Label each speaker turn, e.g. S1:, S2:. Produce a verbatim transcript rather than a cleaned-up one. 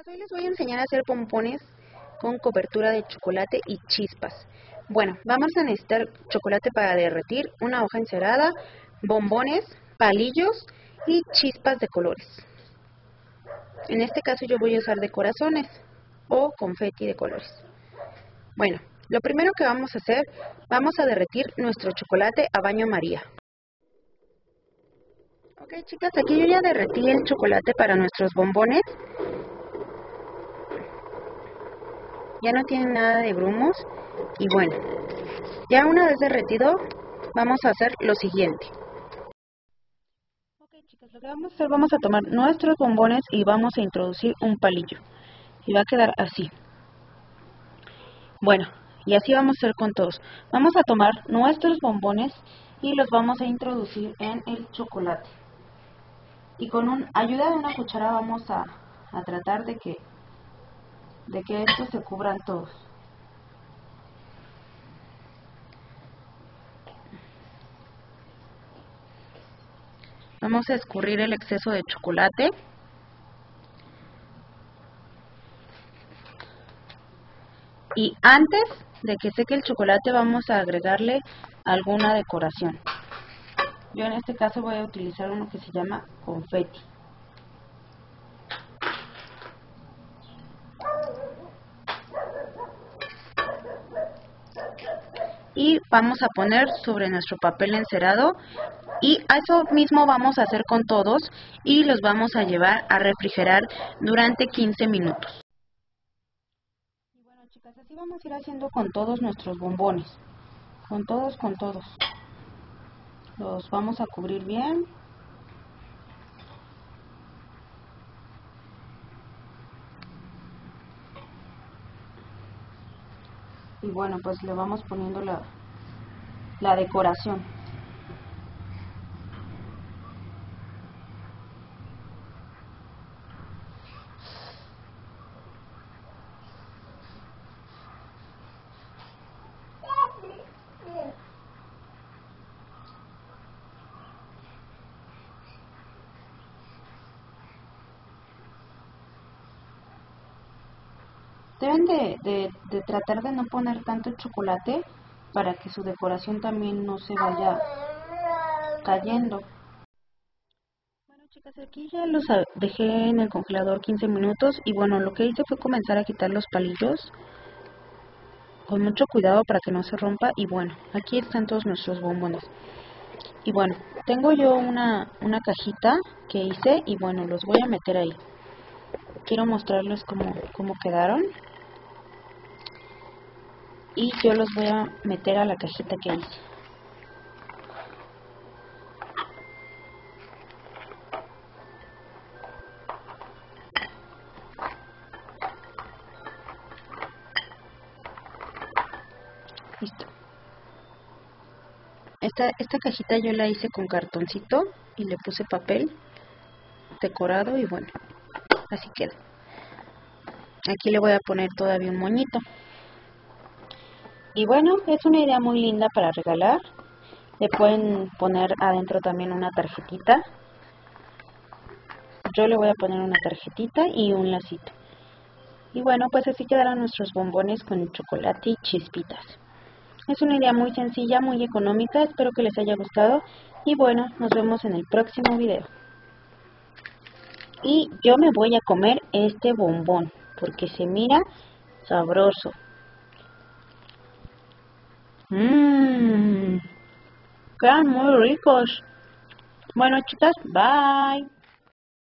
S1: Chicas, hoy les voy a enseñar a hacer pompones con cobertura de chocolate y chispas. Bueno, vamos a necesitar chocolate para derretir, una hoja encerada, bombones, palillos y chispas de colores. En este caso yo voy a usar de corazones o confeti de colores. Bueno, lo primero que vamos a hacer, vamos a derretir nuestro chocolate a baño María. Ok, chicas, aquí yo ya derretí el chocolate para nuestros bombones. Ya no tiene nada de grumos y bueno, ya una vez derretido vamos a hacer lo siguiente. Ok, chicas, lo que vamos a hacer, vamos a tomar nuestros bombones y vamos a introducir un palillo y va a quedar así. Bueno, y así vamos a hacer con todos. Vamos a tomar nuestros bombones y los vamos a introducir en el chocolate y con un, ayuda de una cuchara vamos a, a tratar de que de que estos se cubran todos. Vamos a escurrir el exceso de chocolate. Y antes de que seque el chocolate vamos a agregarle alguna decoración. Yo en este caso voy a utilizar uno que se llama confeti. Y vamos a poner sobre nuestro papel encerado y eso mismo vamos a hacer con todos y los vamos a llevar a refrigerar durante quince minutos. Y bueno, chicas, así vamos a ir haciendo con todos nuestros bombones, con todos, con todos. Los vamos a cubrir bien. Y bueno, pues le vamos poniendo la, la decoración. Deben de, de, de tratar de no poner tanto chocolate para que su decoración también no se vaya cayendo. Bueno, chicas, aquí ya los dejé en el congelador quince minutos y bueno, lo que hice fue comenzar a quitar los palillos con mucho cuidado para que no se rompa. Y bueno, aquí están todos nuestros bombones. Y bueno, tengo yo una, una cajita que hice y bueno, los voy a meter ahí. Quiero mostrarles cómo, cómo quedaron. Y yo los voy a meter a la cajita que hice. Listo. Esta, esta cajita yo la hice con cartoncito y le puse papel decorado y bueno, así queda. Aquí le voy a poner todavía un moñito. Y bueno, es una idea muy linda para regalar. Le pueden poner adentro también una tarjetita. Yo le voy a poner una tarjetita y un lacito. Y bueno, pues así quedarán nuestros bombones con chocolate y chispitas. Es una idea muy sencilla, muy económica. Espero que les haya gustado. Y bueno, nos vemos en el próximo video. Y yo me voy a comer este bombón porque se mira sabroso. Mmm, quedan muy ricos. Bueno, chicas, bye.